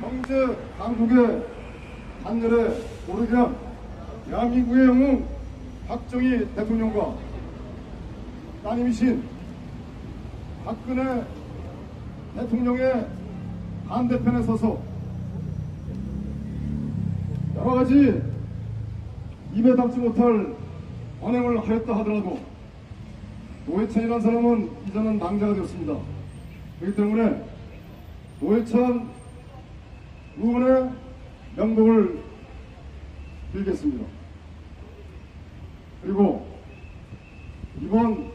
경제 강국의 한열에 오르게 한 대한민국의 영웅 박정희 대통령과 따님이신 박근혜 대통령의 반대편에 서서 여러가지 입에 담지 못할 언행을 하였다 하더라도 노회찬이라는 사람은 이제는 낭자가 되었습니다. 그렇기 때문에 노회찬 의원의 명복을 빌겠습니다. 그리고 이번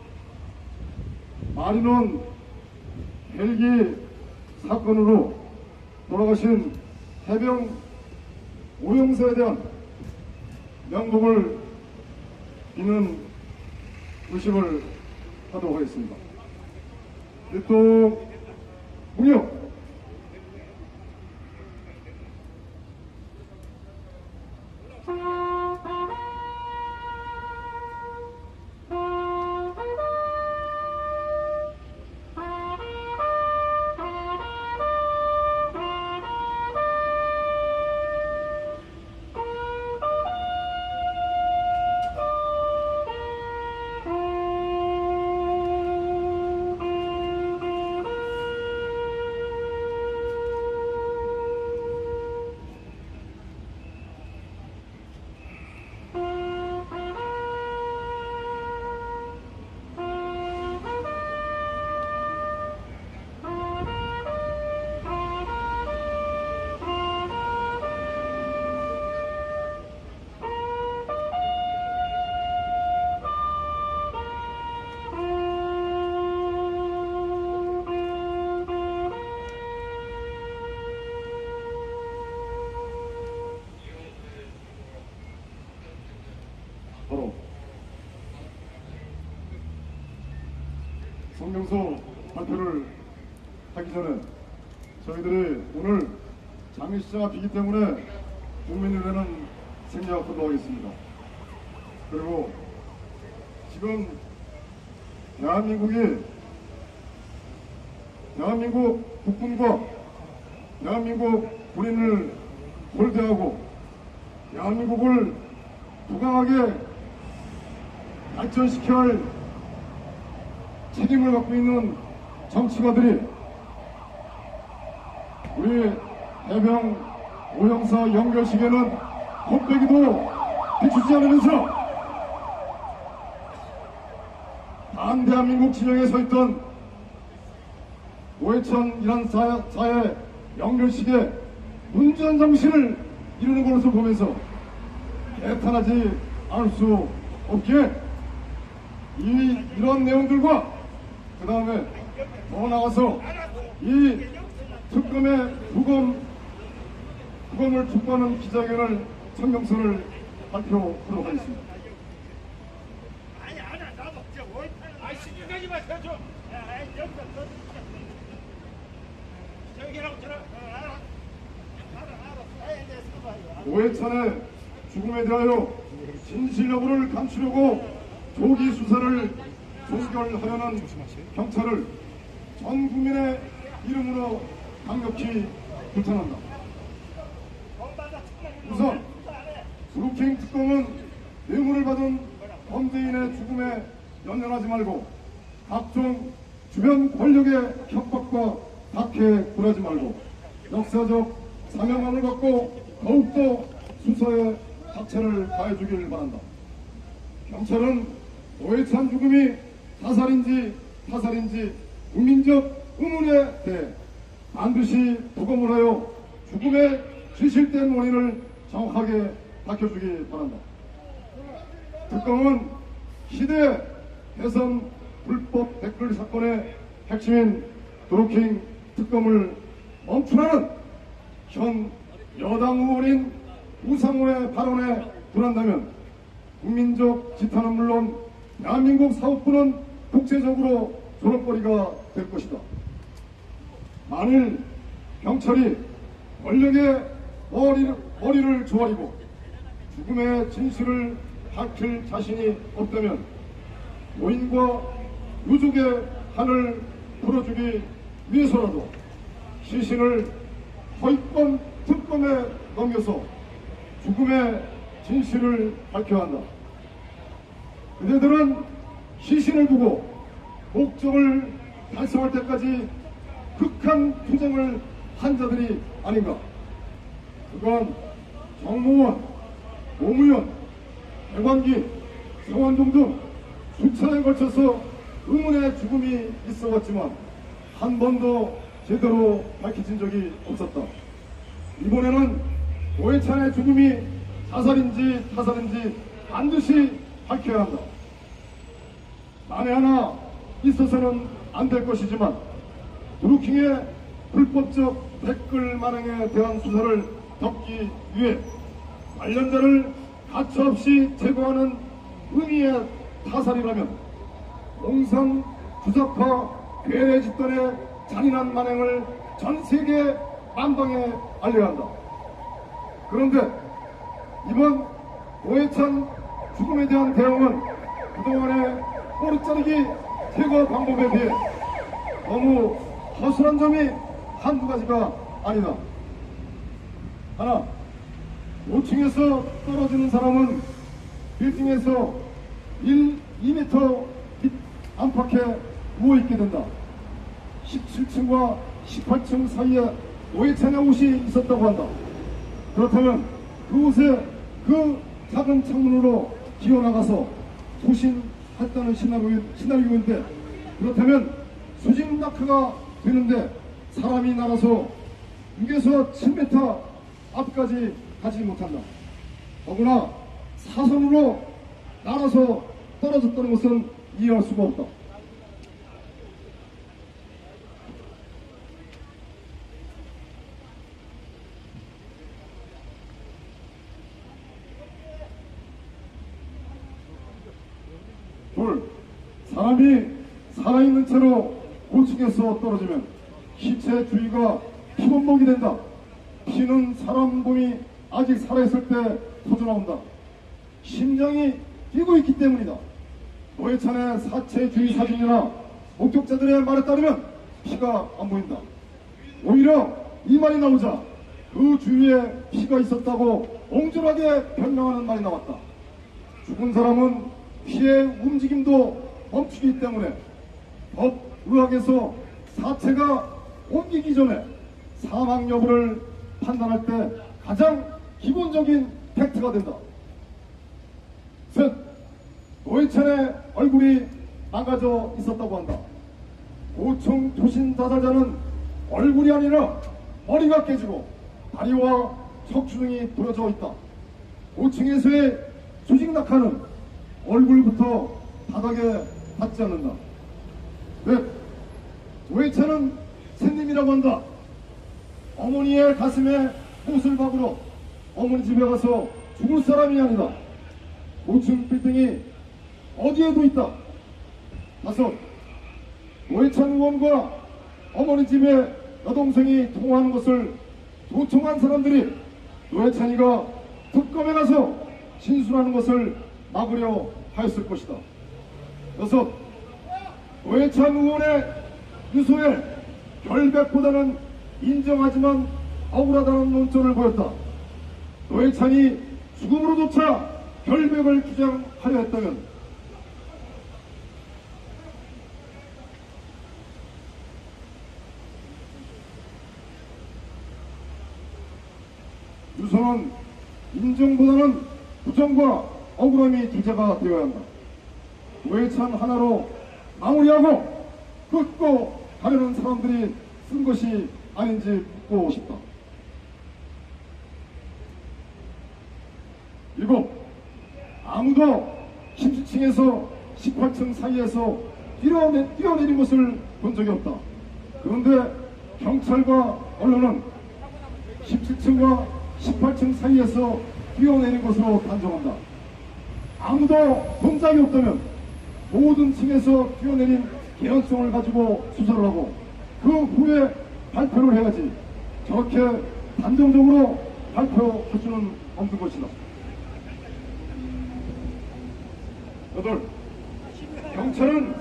마리논 헬기 사건으로 돌아가신 해병 오영사에 대한 명복을 비는 의식을 하도록 하겠습니다. 일동 무역 성명서 발표를 하기 전에 저희들이 오늘 장례식장 앞이기 때문에 국민의회는 생략하도록 하겠습니다. 그리고 지금 대한민국 국군과 대한민국 군인을 홀대하고 대한민국을 부강하게 발전시켜야 할 책임을 갖고 있는 정치가들이 우리 해병 오형사 연결식에는 곱빼기도 비추지 않으면서 반대한민국 진영에 서있던 노회찬이란 사의 연결식에 문전 정신을 이루는 것을 보면서 개탄하지 않을 수 없기에 이런 내용들과 그 다음에 더 나가서 이 특검의 부검을 촉구하는 기자회견을 성명서를 발표하도록 하겠습니다. 아니 신경하지 마세요 좀. 노회찬의 죽음에 대하여 진실 여부를 감추려고 조기 수사를 종결하려는 경찰을 전 국민의 이름으로 강력히 규탄한다. 우선 드루킹 특검은 뇌물을 받은 범죄인의 죽음에 연연하지 말고 각종 주변 권력의 협박과 박해에 굴하지 말고 역사적 사명감을 갖고 더욱더 수사에 박차를 가해주길 바란다. 경찰은 노회찬 죽음이 타살인지 국민적 의문에 대해 반드시 부검을 하여 죽음의 진실된 원인을 정확하게 밝혀주기 바란다. 특검은 시대 대선 불법 댓글 사건의 핵심인 드루킹 특검을 멈추라는 현 여당 의원인 우상호의 발언에 불한다면 국민적 지탄은 물론 대한민국 사법부는 국제적으로 조롱거리가 될 것이다. 만일 경찰이 권력의 머리를 조아리고 죽음의 진실을 밝힐 자신이 없다면 노인과 유족의 한을 풀어주기 위해서라도 시신을 허위권 특검에 넘겨서 죽음의 진실을 밝혀야 한다. 그대들은 시신을 두고 목적을 달성할 때까지 극한 투쟁을 한 자들이 아닌가. 그건 정무원, 노무현, 배관기, 성완종 등 수차에 걸쳐서 의문의 죽음이 있어왔지만 한 번도 제대로 밝혀진 적이 없었다. 이번에는 노회찬의 죽음이 자살인지 타살인지 반드시 밝혀야 한다. 만에 하나 있어서는 안 될 것이지만 드루킹의 불법적 댓글 만행에 대한 수사를 덮기 위해 관련자를 가차없이 제거하는 의미의 타살이라면 공상 주작파 괴뢰 집단의 잔인한 만행을 전 세계 만방에 알려야 한다. 그런데 이번 노회찬 죽음에 대한 대응은 그동안의 꼬리자르기 제거 방법에 비해 너무 허술한 점이 한두 가지가 아니다. 하나, 5층에서 떨어지는 사람은 빌딩에서 2m 밑 안팎에 누워있게 된다. 17층과 18층 사이에 노회찬의 옷이 있었다고 한다. 그렇다면 그 옷에 그 작은 창문으로 기어나가서 도신했다는 시나리오인데, 그렇다면 수직 낙하가 되는데 사람이 날아서 6에서 7m 앞까지 가지 못한다. 더구나 사선으로 날아서 떨어졌다는 것은 이해할 수가 없다. 둘, 사람이 살아있는 채로 고층에서 떨어지면 시체 주위가 피범벅이 된다. 피는 사람 몸이 아직 살아있을 때 터져나온다. 심장이 뛰고 있기 때문이다. 노회찬의 사체 주위 사진이나 목격자들의 말에 따르면 피가 안 보인다. 오히려 이 말이 나오자 그 주위에 피가 있었다고 옹졸하게 변명하는 말이 나왔다. 죽은 사람은 피의 움직임도 멈추기 때문에 법의학에서 사체가 옮기기 전에 사망 여부를 판단할 때 가장 기본적인 팩트가 된다. 셋, 노회찬의 얼굴이 망가져 있었다고 한다. 고층 도신 자살자는 얼굴이 아니라 머리가 깨지고 다리와 척추 등이 부러져 있다. 고층에서의 수직 낙하는 얼굴부터 바닥에 닿지 않는다. 넷, 노회찬은 샌님이라고 한다. 어머니의 가슴에 못을 박으러 어머니 집에 가서 죽을 사람이 아니다. 고층 빌딩이 어디에도 있다. 다섯, 노회찬 의원과 어머니 집에 여동생이 통화하는 것을 도청한 사람들이 노회찬이가 특검에 가서 진술하는 것을 막으려 하였을 것이다. 여섯, 노회찬 의원의 유서에 결백보다는 인정하지만 억울하다는 논조를 보였다. 노회찬이 죽음으로조차 결백을 주장하려 했다면 유서는 인정보다는 부정과 억울함이 주제가 되어야 한다. 노회찬 하나로 마무리하고 끊고 가려는 사람들이 쓴 것이 아닌지 묻고 싶다. 일곱, 아무도 17층에서 18층 사이에서 뛰어내린 것을 본 적이 없다. 그런데 경찰과 언론은 17층과 18층 사이에서 뛰어내린 것으로 단정한다. 아무도 본 적이 없다면 모든 층에서 뛰어내린 개연성을 가지고 수사를 하고 그 후에 발표를 해야지 저렇게 단정적으로 발표할 수는 없는 것이다. 여덟, 경찰은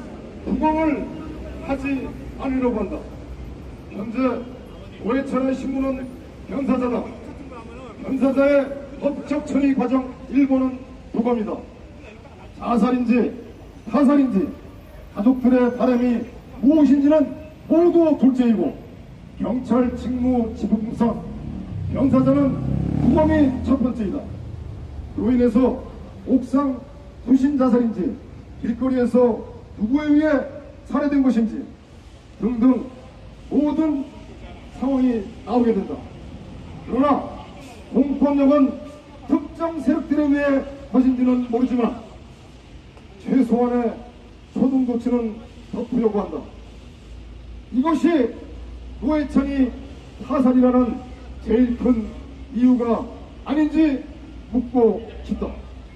부검을 하지 않으려고 한다. 현재 노회찬의 신문은 변사자다. 변사자의 법적 처리 과정 일부는 부검이다. 자살인지 타살인지 가족들의 바람이 무엇인지는 모두 둘째이고 경찰 직무 지부상 변사자는 부검이 첫 번째이다. 그로 인해서 옥상 투신 자살인지 길거리에서 누구에 의해 살해된 것인지 등등 모든 상황이 나오게 된다. 그러나 공권력은 특정 세력들에 의해 거진지는 모르지만 최소한의 소등 조치는 덮으려고 한다. 이것이 노회찬이 타살이라는 제일 큰 이유가 아닌지 묻고 싶다.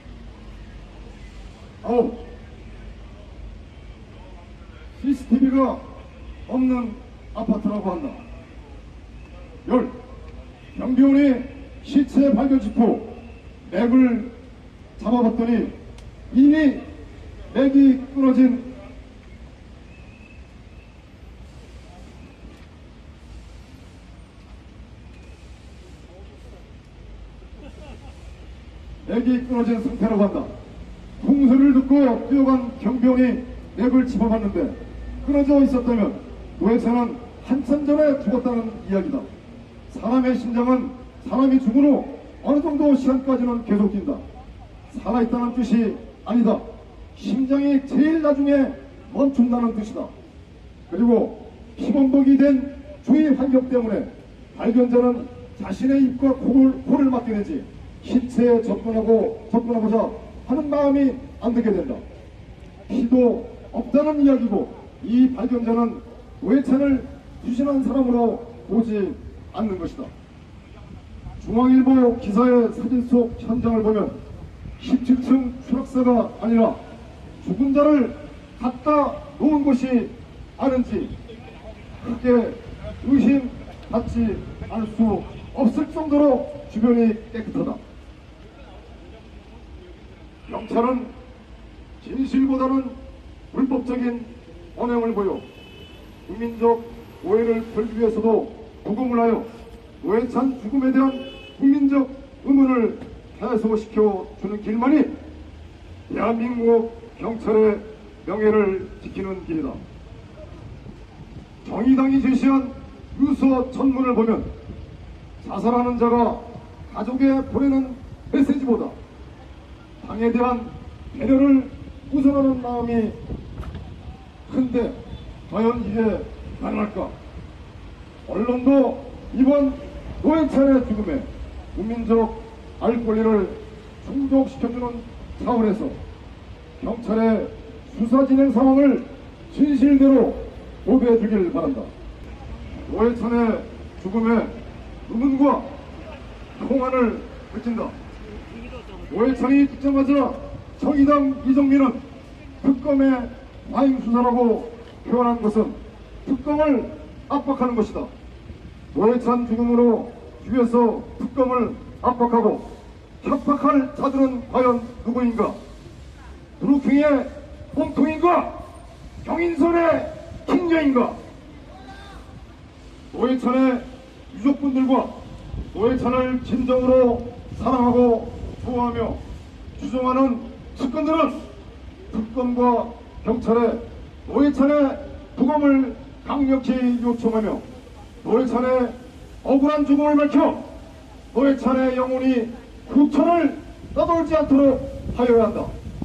아홉, CCTV가 없는 아파트라고 한다. 열, 경비원이 시체 발견 직후 맥을 잡아봤더니 이미 맥이 끊어진 상태라고 한다. 풍소리를 듣고 뛰어간 경비원이 맥을 짚어봤는데 끊어져 있었다면 노회찬은 한참 전에 죽었다는 이야기다. 사람의 심장은 사람이 죽은 후 어느 정도 시간까지는 계속 뛴다. 살아있다는 뜻이 아니다. 심장이 제일 나중에 멈춘다는 뜻이다. 그리고 피범벅이 된 주위 환경 때문에 발견자는 자신의 입과 코를 막게 되지 시체에 접근하고자 하는 마음이 안 들게 된다. 피도 없다는 이야기고 이 발견자는 노회찬을 투신한 사람으로 보지 않는 것이다. 중앙일보 기사의 사진 속 현장을 보면 17층 추락사가 아니라 죽은 자를 갖다 놓은 것이 아닌지 크게 의심받지 않을 수 없을 정도로 주변이 깨끗하다. 경찰은 진실보다는 불법적인 언행을 보여 국민적 오해를 풀기 위해서도 부검을 하여 노회찬 죽음에 대한 국민적 의문을 해소시켜주는 길만이 대한민국 경찰의 명예를 지키는 길이다. 정의당이 제시한 유서 전문을 보면 자살하는 자가 가족에 보내는 메시지보다 당에 대한 배려를 우선하는 마음이 큰데 과연 이게 가능할까? 언론도 이번 노회찬의 죽음에 국민적 알 권리를 충족시켜주는 차원에서 경찰의 수사 진행 상황을 진실대로 보도해 주길 바란다. 노회찬의 죽음에 의문과 통안을 느낀다. 노회찬이 죽자마자 정의당 이정민은 특검의 과잉수사라고 표현한 것은 특검을 압박하는 것이다. 노회찬 죽음으로 주위에서 특검을 압박하고 협박할 자들은 과연 누구인가? 드루킹의 뽕통인가? 경인선의 킹녀인가? 노회찬의 유족분들과 노회찬을 진정으로 사랑하고 좋아하며 추종하는 측근들은 특검과 경찰에 노회찬의 부검을 강력히 요청하며 노회찬의 억울한 죽음을 밝혀 노회찬의 영혼이 후천을 떠돌지 않도록 하여야 한다.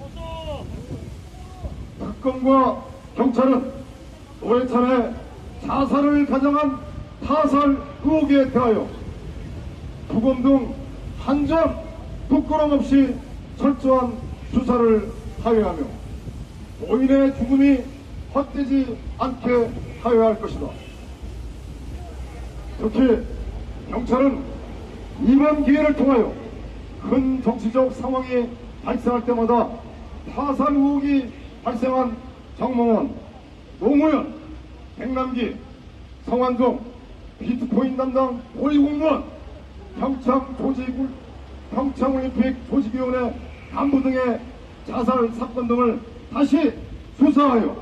특검과 경찰은 노회찬의 자살을 가정한 타살 의혹에 대하여 부검 등 한 점 부끄럼 없이 철저한 수사를 하여야 하며 노인의 죽음이 헛되지 않게 하여야 할 것이다. 특히 경찰은 이번 기회를 통하여 큰 정치적 상황이 발생할 때마다 타살 의혹이 발생한 정몽원, 노무현, 백남기, 성완종, 비트코인 담당 고위공무원, 평창올림픽 조직위원회 간부 등의 자살 사건 등을 다시 수사하여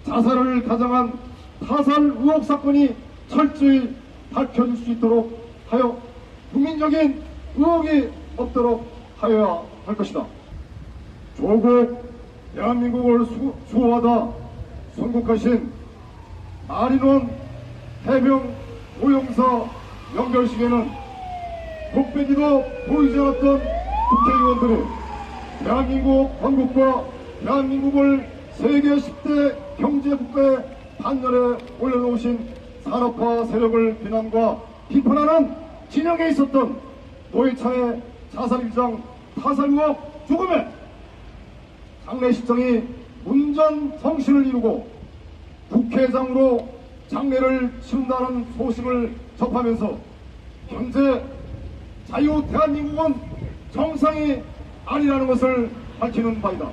자살을 가정한 타살 의혹 사건이 철저히 밝혀질 수 있도록 하여 국민적인 의혹이 없도록 하여야 할 것이다. 조국 대한민국을 수호하다 선국하신 마린원 해병 모형사 연결식에는 독배기도 보이지 않았던 국회의원들이 대한민국 건국과 대한민국을 세계 10대 경제국가의 반열에 올려놓으신 산업화 세력을 비난과 비판하는 진영에 있었던 노회찬의 자살일장 타살 의혹 죽음에 장례식장이 문전성시를 이루고 국회장으로 장례를 치른다는 소식을 접하면서 현재 자유 대한민국은 정상이 아니라는 것을 밝히는 바이다.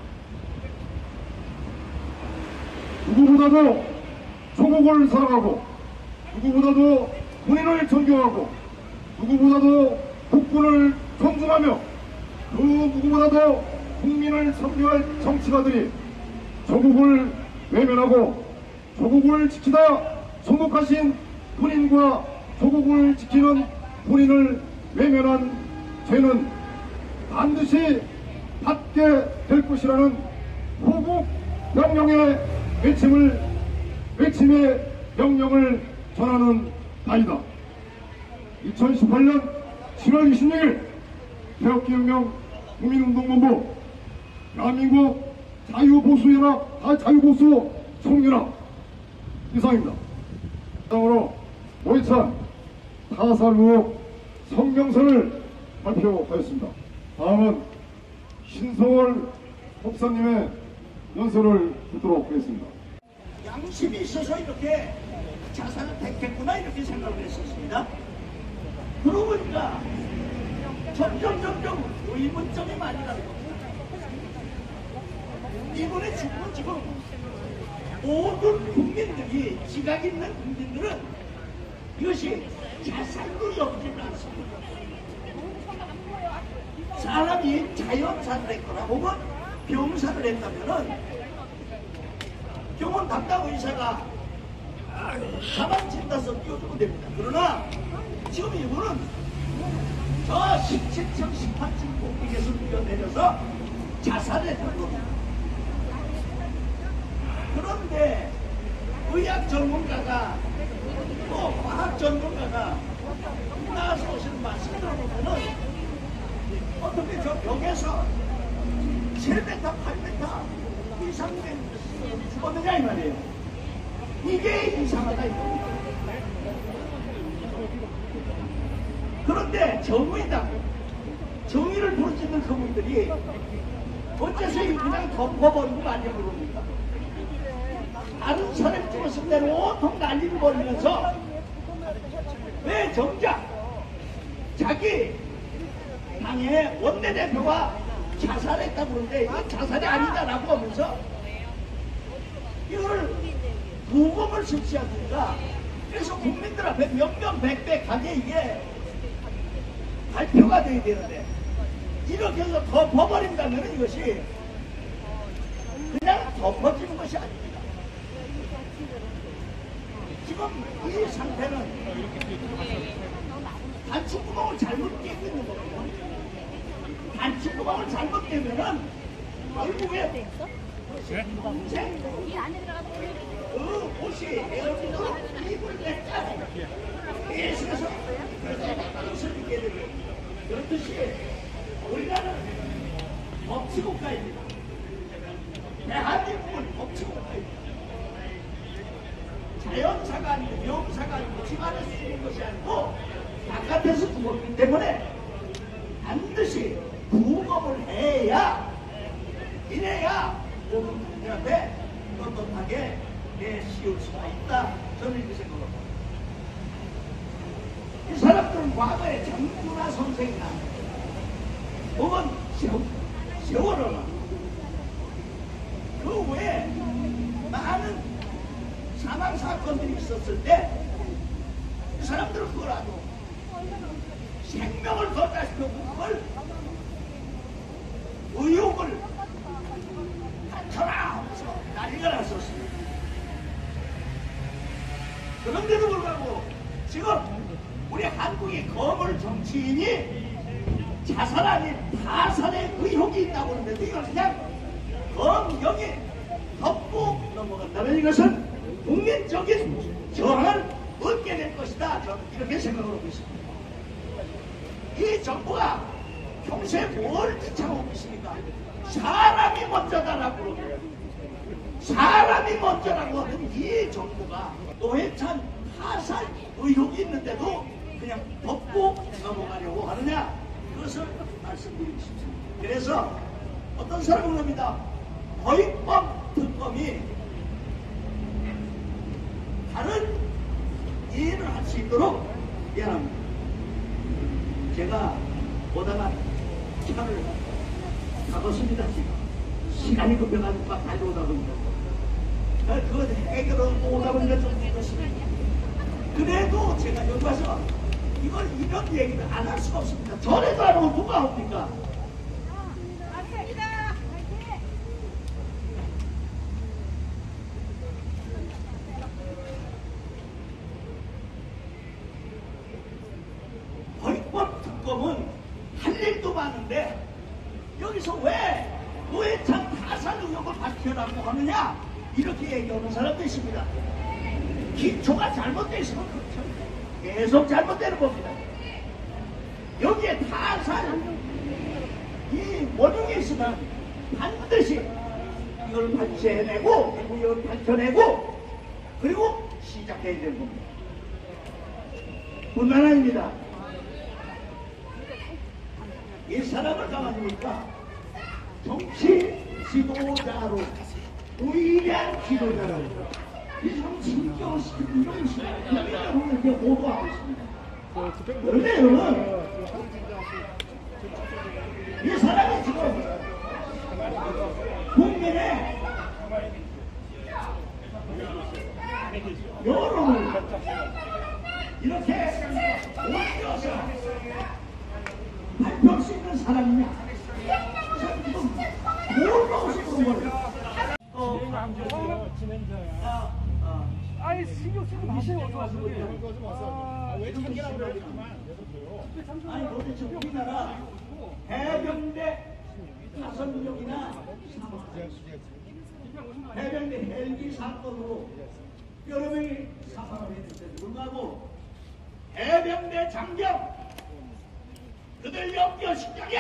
누구보다도 조국을 사랑하고 누구보다도 군인을 존경하고 누구보다도 국군을 존중하며 그 누구보다도 국민을 섬겨할 정치가들이 조국을 외면하고 조국을 지키다 선국하신 군인과 조국을 지키는 군인을 외면한 죄는 반드시 받게 될 것이라는 호국 명령의 외침의 명령을 전하는 바이다. 2018년 7월 26일 개혁기혁명 국민운동본부 대한민국 자유보수연합 자유보수 총연합 이상입니다. 다음으로 노회찬 타살 의혹 성명서를 발표하였습니다. 다음은 신성월 목사님의 연설을 듣도록 하겠습니다. 양심이 있어서 이렇게 자살을 택했구나 이렇게 생각을 했었습니다. 그러고 보니까 점점 의문점이 많이 나는 겁니다. 이번에 죽은 지금 모든 국민들이 지각 있는 국민들은 이것이 자살로 여기지는 않습니다. 사람이 자연사를 했거나 혹은 병사를 했다면은 병원 담당 의사가 가만 진단서 띄워주면 됩니다. 그러나 지금 이분은 저 17층 18층 꼭대기에서 뛰어내려서 자살을 했다는 겁니다. 그런데 의학 전문가가 또 과학 전문가가 나와서 오시는 말씀 들어보면은 어떻게 저 벽에서 7m, 8m 이상된 죽었느냐 이 말이에요. 이게 이상하다 이겁니다. 그런데 정의를 부르짖는 그분들이 어째서 그냥 덮어버리고 말려 그럽니까? 다른 사람이 죽었을 때는 온통 난리를 벌이면서 왜 정작 자기 당의 원내대표가 자살했다고 그러는데 이건 자살이 아니다라고 하면서 이거를 무검을 설치하니까 그래서 국민들 앞에 명명백백하게 이게 발표가 돼야 되는데 이렇게 해서 덮어버린다면 이것이 그냥 덮어지는 것이 아닙니다. 지금 이 상태는 단추구멍을 잘못 끼고 있는 거거든요. 단추구멍을 잘못 끼면은 결국에 동생 그 옷이 에어컨으로 입을 냈잖아요. 계속해서 옷을 입게 되고 그렇듯이 우리나라는 법치국가입니다. 대한민국은 법치국가입니다. 자연사가 아니고 명사가 아니고 집안에서 죽은 것이 아니고 바깥에서 죽었기 때문에 반드시 부검을 해야 이래야 모든 국민한테 떳떳하게 내씌울 수가 있다. 저는 이렇게 생각합니다. 이 사람들은 과거에 장군아 선생이나 혹은 세월호나 그 외에 많은 사망사건들이 있었을 때 이 사람들은 그걸 아주 생명을 걸다시피 그걸 의혹을 갖춰라 하면서 난리가 났었습니다. 그런데도 불구하고 지금 우리 한국의 일종의 거물 정치인이 자살 아닌 타살의 의혹이 있다고 하는데 이걸 그냥 검경에 덮고 넘어간다면 이것은 국민적인 저항을 얻게 될 것이다. 저는 이렇게 생각을 하고 있습니다. 이 정부가 평소에 뭘 주창하고 있습니까? 사람이 먼저다라고 그러고 사람이 먼저라고 하는 이 정부가 노회찬 타살 의혹이 있는데도 그냥 덮고 넘어가려고 하느냐, 그것을 말씀드리고 싶습니다. 그래서 어떤 사람은 합니다. 허위법 특검이 다른 일을 할 수 있도록 미안합니다. 제가 오다가 차를 가봤습니다. 시간이 급해가지고 막 달려오다 보니까 그거 해결하고 오다 보니까 좀 힘들었습니다. 그래도 제가 여기 와서 이걸 이런 얘기를 안 할 수가 없습니다. 전에도 안 하고 누가 합니까? 허위법 특검은 할 일도 많은데 여기서 왜 노회찬 타살 의혹을 밝혀라고 하느냐, 이렇게 얘기하는 사람도 있습니다. 기초가 잘못되어 있으면 그렇죠. 계속 잘못되는 겁니다. 여기에 타살 이 원흉이 있으면 반드시 이걸 발제해내고 이걸 밝혀내고 그리고 시작해야 되는 겁니다. 뿐만 아닙니다. 이 사람을 가만히 보니까 정치 지도자로 우위한 지도자로 이런 신경시키고 이런 식으로 이렇게 보도하고 있습니다. 그런데 여러분, 이 사람이 지금 국민의 여론을 이렇게 옮겨서 발표할 수 있는 사람이냐? 뭘로 싶은 거예요? 아이 신경 쓰지 마세요. 왜 참견하고 그러지? 아니 도대체 우리나라 해병대 5명이나 해병대 헬기 사건으로 여러 명이 사망을 했는데 불구하고 해병대 장병 그들 연결식장에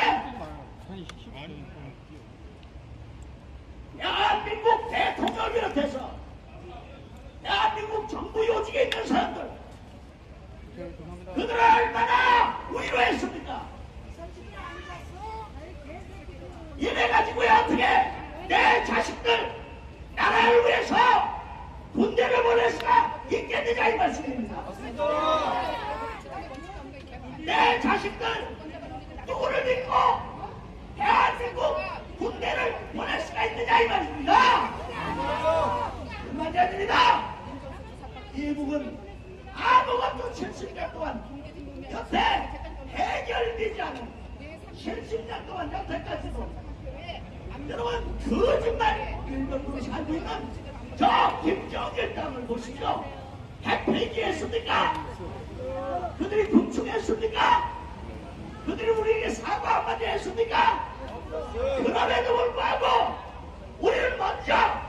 대한민국 대통령을 비롯해서 대한민국 정부 요직에 있는 사람들 그들을 얼마나 위로했습니까? 이래가지고야 어떻게 내 자식들 나라를 위해서 군대를 보낼 수가 있겠느냐 이 말씀입니다. 내 자식들 누구를 믿고 대한민국 군대를 보낼 수가 있느냐 이 말입니다. 그 말이 아닙니다. 이북은 아무것도 70년 동안 여태 해결되지 않은 70년 동안 여태까지도 여러분 거짓말 일병으로 살고 있는 저 김정일 땅을 보시죠. 핵폐기했습니까? 그들이 분충했습니까? 그들이 우리에게 사과 한마디 했습니까? 그럼에도 불구하고 우리는 먼저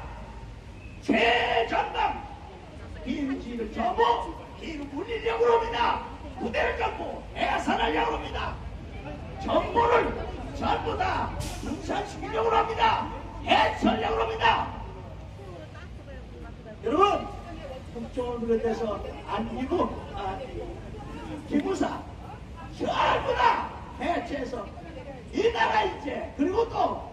최전방 비행지를 접어 기를 물리려고 합니다. 부대를 접고 해산하려고 합니다. 정보를 전부 다 분산시키려고 합니다. 해치려고 합니다. 여러분, 국정을 비롯해서 안기부, 기부사 전부 다 해체해서 이 나라 이제 그리고 또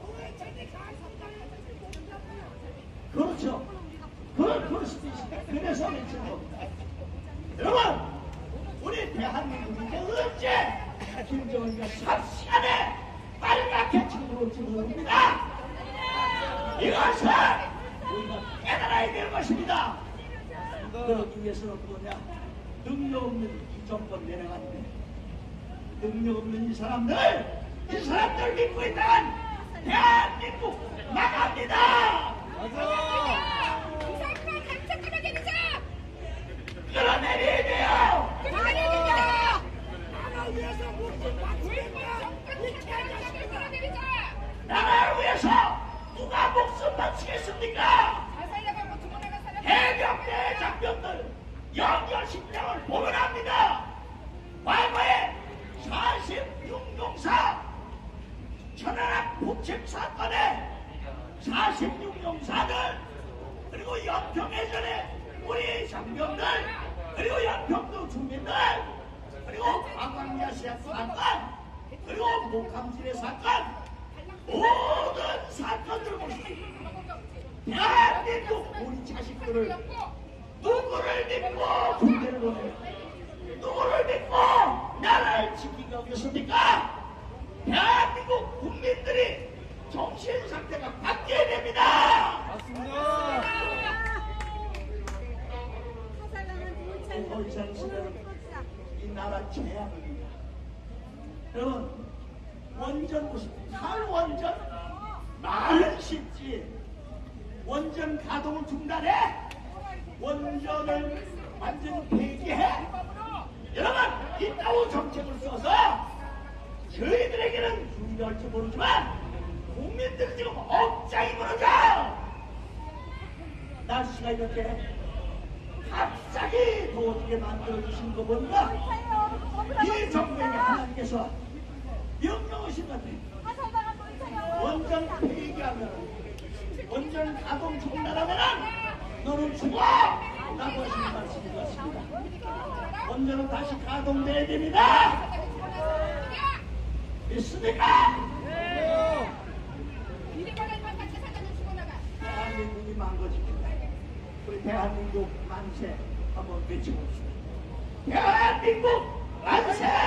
그렇죠. 그럴 수도 있습니다. 그래서 외치는 겁니다. 여러분, 우리 대한민국이 이제 언제 김정은이가 삽시간에 빨갛게 쳐들어올지 모릅니다. 이것은 우리가 깨달아야 될 것입니다. 그러기 위해서는 뭐냐? 능력 없는 이 정권 내려갔는데 능력 없는 이 사람들 믿고 있다간 대한민국 나갑니다. 끌어내려야 돼요. 사건 그리고 목함질의 사건 모든 사건들을 보시고 대한민국 우리 자식들을 누구를 믿고 군대를 보내요? 누구를 믿고 나라를 지키기 하겠습니까? 대한민국 국민들이 정신 상태가 바뀌어야 됩니다. 맞습니다. 더 이상 있으면 이 나라 재앙입니다. 여러분 원전 보십시오. 탈원전 말은 쉽지. 원전 가동을 중단해. 원전을 완전히 폐기해. 여러분 이따위 정책을 써서 저희들에게는 유리할지 모르지만 국민들 지금 억장이 무너져. 날씨가 이렇게 갑자기 더워지게 만들어주신 거 보니까 이 정부에게 하나님께서 명령하신 것 같아요. 원전 폐기하면 원전 가동 중단하면 너는 죽어! 라고 하시는 말씀인 것 같습니다. 원전은 다시 가동돼야 됩니다. 믿습니까? 대한민국이 망가집니다. 우리 대한민국 만세 한번 외쳐봅시다. 대한민국 만세!